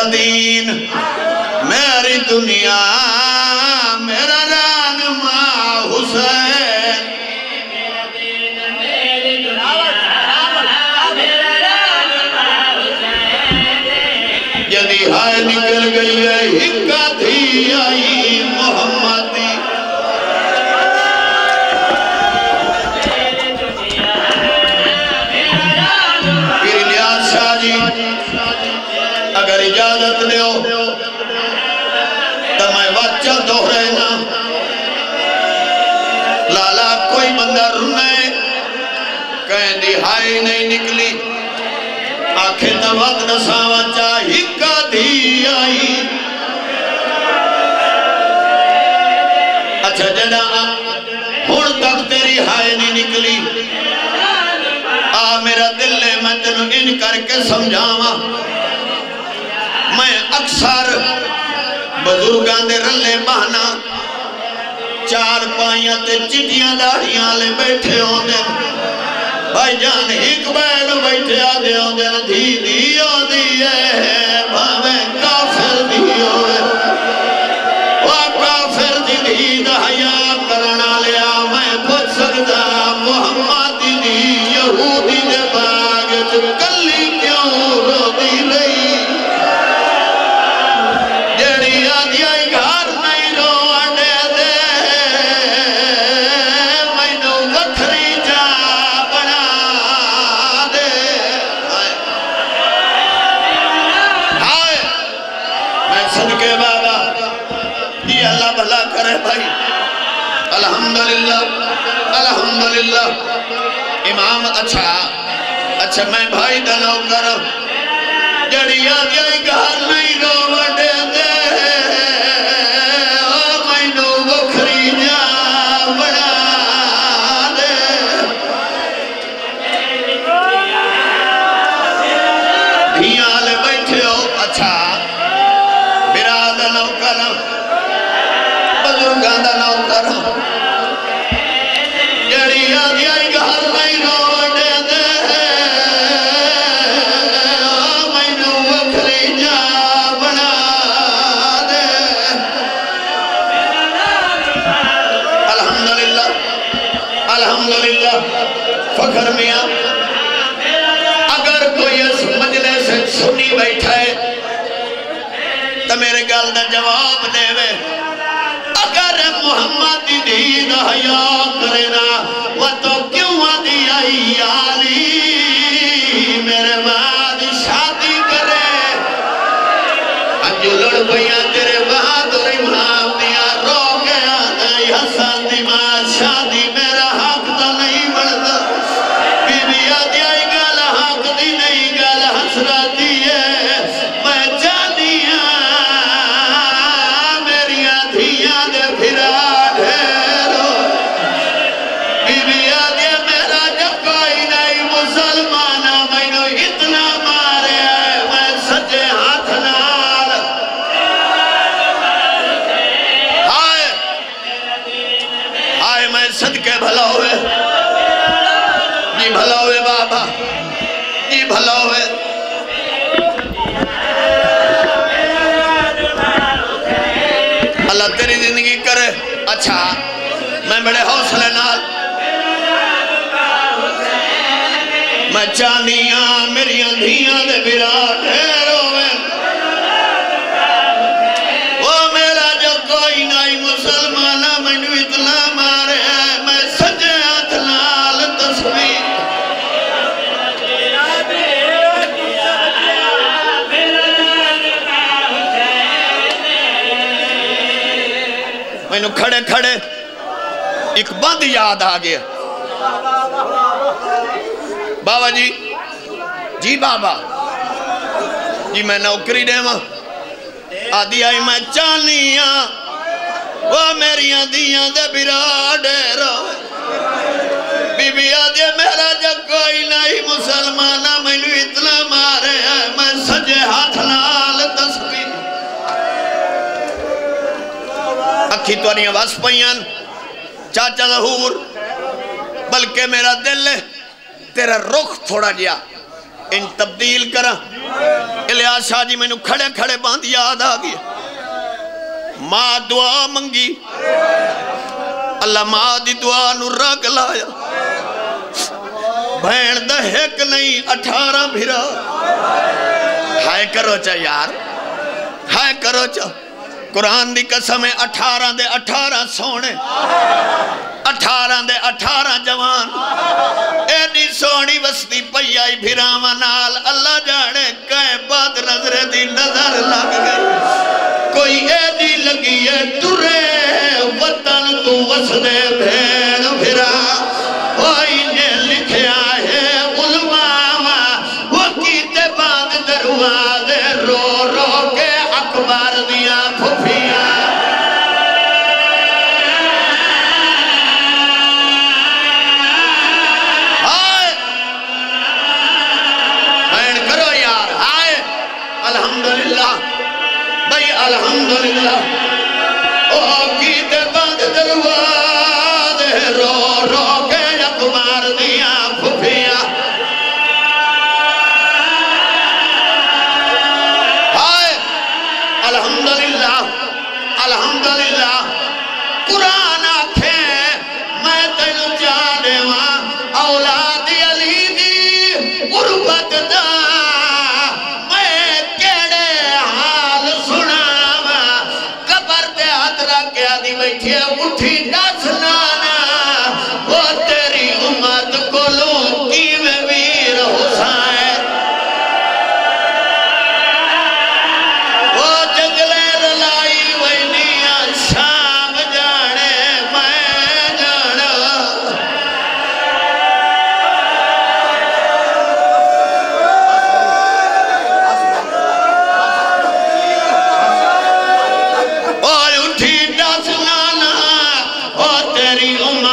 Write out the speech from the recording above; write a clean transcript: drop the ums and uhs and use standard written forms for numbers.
دین میری دنیا میرا رہنما حسین جدی ہائے نکل گئی ہے ہکا تھی آئی محمدی پیر الیاس شاہ جی اگر اجازت دیو تو میں بچہ دوہرینا لالا کوئی بندہ رنے کہیں دی ہائے نہیں نکلی آنکھیں تا وقت نساوہ چاہی کا دی آئی اچھا جنا ہون تک تیری ہائے نہیں نکلی میرا دل لے میں تنوں ان کر کے سمجھاواں میں اکثر بزرگاں دے رلے بہنا چار پائیاں تے چٹیاں داڑیاں لے بیٹھے ہوں دے بھائی جان ایک بیل بیٹھے آدھے ہوں دے دھی دی آدھی ہے بھاویں کافر دی ہوئے وہ کافر دی دھی دہیا کرنا لیا میں پوچھ سکتا محمد دی یہودی دے باغت کلی کیوں رو دی رہی جیڑی آدھی آئی گھر نہیں رو آنے دے میں نو وکھری جا بنا دے ہائے میں صدقے بابا یہ اللہ بھلا کرے بھائی الحمدللہ الحمدللہ امام اچھا میں بھائی دنو کرو جڑی آدھی آئی گھر نہیں رو وڈے دے میں نو وکھری جا بنا دے دھیاں لے بیٹھے ہو اچھا براد نو کرو بزرگاں دا نو کرو جڑی آدھی آئی گھر نہیں رو وڈے دے میں نو وکھری جا بنا دے الحمدللہ الحمدللہ فخر میاں اگر کوئی اس مجلس سے سنی بیٹھا ہے تو میرے گل دا جواب دے وے اگر محمد دی دہیا کرنا وہ تو کیوں آدھی آئی آلی میرے بعد شادی کرے انجو لڑ گیا تیرے بہادر امام دیا رو گیا نہیں حسن دی ماں شادی میرا حق دا نہیں بڑھتا بی بی آدھی آئی گل حق دی نہیں گل حسرت دی ہے میں جانیاں میری آدھیاں دے پھرا ڈھیرو بی بی آدھی میرا جب کوئی نہیں مسلمانہ میں نو اتنا مارے ہے میں سجے ہاتھ نال ہائے ہائے میں صدقے بھلا ہوئے جی بھلا ہوئے بابا جی بھلا ہوئے اللہ تیری زندگی کرے اچھا میں بڑے حوصلے نال میں چانیاں میری اندھیاں دے برا ڈھیر ہوئے وہ میرا جو کوئی نہیں مسلمانہ میں نو اتنا مارے ہے میں سجے ہاتھ نال تسبیح میں نو کھڑے کھڑے ایک بند یاد آگیا بابا جی بابا جی میں نوکری دے ماں آدھی آئی میں چانیاں وہ میری آدھیاں دے برا ڈیرو بی بی آدھی میرا جب کوئی نہیں مسلمانہ میں نو اتنا مارے ہے میں سجے ہاتھ نال تسبیح اکھی تو نہیں آواز پہیان چاچا ظہور بلکہ میرا دل ہے تیرا رخ تھوڑا جیا ان تبدیل کرا الیاس شاہ جی میں نو کھڑے کھڑے باندھ یاد آگیا ماں دعا منگی اللہ ماں دی دعا نو رگ لایا بھین دہیک نہیں 18 بھیرا ہائے کرو چا یار ہائے کرو چا قرآن دی قسم ہے 18 دے 18 سونے 18 دے 18 جوان ایڈی سونی وستی پہیائی بھیراما نال اللہ جانے کہیں بعد نظر دی نظر لگ گئی کوئی ایڈی لگی ہے ترے وطن تو وسدے بھین بھیرا وہی نے لکھیا ہے علماء وہ کیتے بعد دروازے رو رو کے اکبر دیا پھوپیاں الحمدللہ او کیتے بند دروازے رو رو کے اکبر دیا پھوپیاں ہائے الحمدللہ الحمدللہ قرآن آکھیں میں تینو جانے وہاں اولاد علی دی قربت دا بیٹھے اٹھی ڈاس لانا وہ تیری امت کو لوکی میں ویر حسین وہ جنگلے للائی وینیا شام جانے میں جانا اور اٹھی ڈاس لانا وہ تیری امت